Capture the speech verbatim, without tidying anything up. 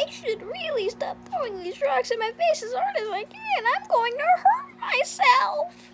I should really stop throwing these rocks in my face as hard as I can. I'm going to hurt myself.